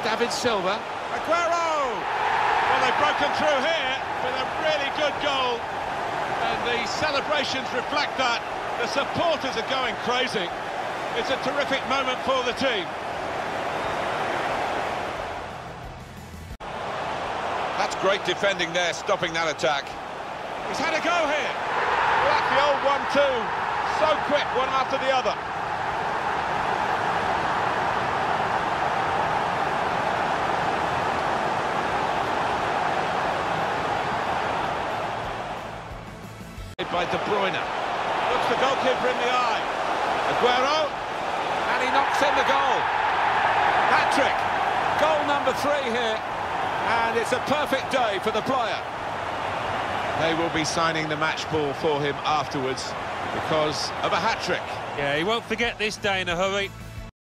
David Silva. Aguero! Well, they've broken through here with a really good goal. And the celebrations reflect that. The supporters are going crazy. It's a terrific moment for the team. That's great defending there, stopping that attack. He's had a go here. Like the old 1-2. So quick, one after the other. By De Bruyne. Looks the goalkeeper in the eye. Aguero. And he knocks in the goal. Hat-trick. Goal number 3 here. And it's a perfect day for the player. They will be signing the match ball for him afterwards because of a hat-trick. Yeah, he won't forget this day in a hurry.